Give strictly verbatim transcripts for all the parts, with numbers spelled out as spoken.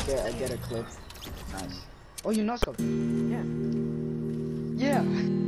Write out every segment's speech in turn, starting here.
get I get a clip. Nice. Oh, you know scope? Yeah. Yeah.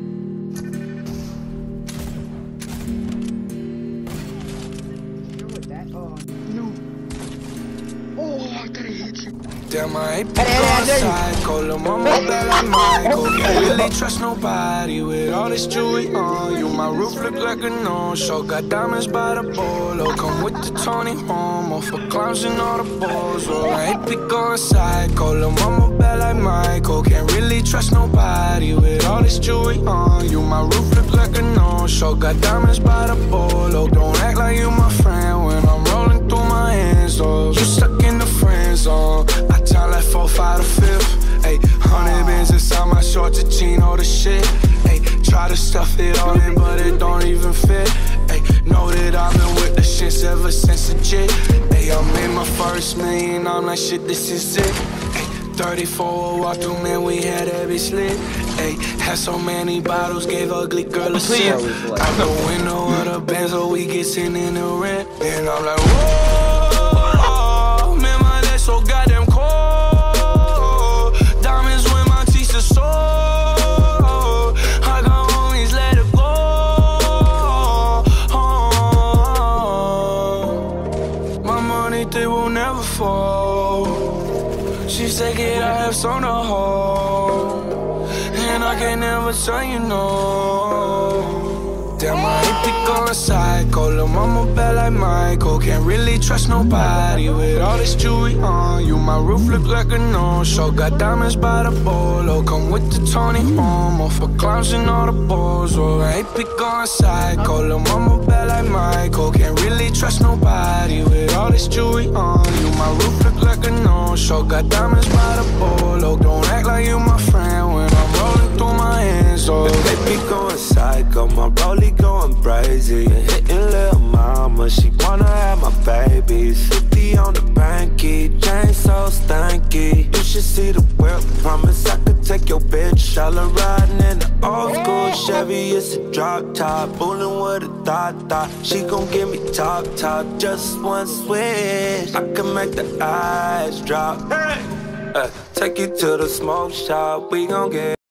You with that? Oh no. Oh, I gotta hit you. Damn, I ain't pick on psycho. Lil' mama bad like Michael. Can't really trust nobody with all this jewelry on you. My roof look like a no-show. Got diamonds by the bolo. Come with the Tony Homo for clowns and all the balls. Oh, I ain't pick on psycho. Lil' mama bad like Michael. Can't really trust nobody with all this jewelry on you. My roof look like a no-show. Got diamonds by the bolo. Don't act like you my friend when I'm rolling through my hands. Oh, you stuck in the friend zone. I time like four, five, to fifth. Ayy, hundred bins inside my shorts, a chino, the shit. Ayy, try to stuff it all in, but it don't even fit. Ayy, know that I've been with the shits ever since a jit. Ayy, I made my first million, I'm like, shit, this is it. Ayy, thirty-four walk through, man, we had that bitch lit. Ayy, had so many bottles, gave ugly girl a sip. Out the window of the Benz, so we get sent in the rent. And I'm like, whoa, man, my legs so goddamn cold. Diamonds when my teeth are sore. I got homies, let it go. Oh, my money, they will never fall. She said, get I have some to hold, and I can never tell you no. Damn, I ain't pick on psycho. Lil' mama bad like Michael. Can't really trust nobody with all this jewelry on you. My roof look like a no-show. Got diamonds by the bolo. Come with the Tony Homo for clowns and all the balls. Oh, I ain't pick on psycho. Lil' mama bad like Michael. Can't really trust nobody with all this jewelry on you. My roof look like a no-show. Got diamonds by the bolo. Don't act like you my friend when I'm rolling through my hands. Oh, they be going psycho. My rollie going crazy and hitting lil' mama. She wanna have my babies. fifty on the banky, chain so stanky. You should see the whip. Promise I could take your bitch. All her riding in the old school Chevy. It's a drop top, bullin' with a thought thought. She gon' give me top top, just one switch. I can make the eyes drop. Hey, uh, take you to the smoke shop. We gon' get